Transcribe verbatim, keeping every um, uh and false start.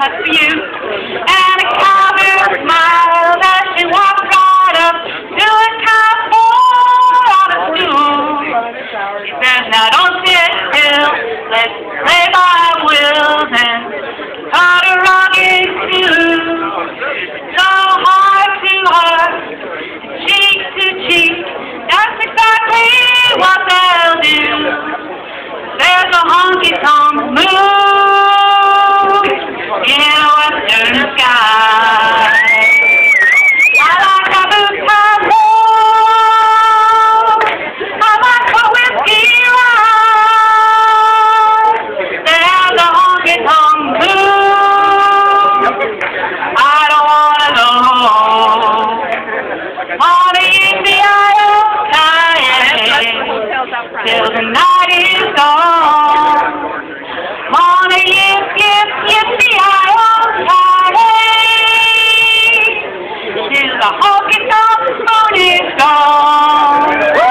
that's for you. And a cowgirl smiled as she walked right up to a cowboy on a stool. She says, now don't sit still, let's play by wills and cut a rugged tune. So heart to heart, cheek to cheek, that's exactly what they'll do. There's a honky-tonk moon in a western sky. I like a boot top roll, I like a whiskey ride. There's a honky-tonk moon I don't wanna know. On the E C I O kayak till the night is gone. On a yip, yip, yippee-I-O kayak till the honky-tonk moon is gone.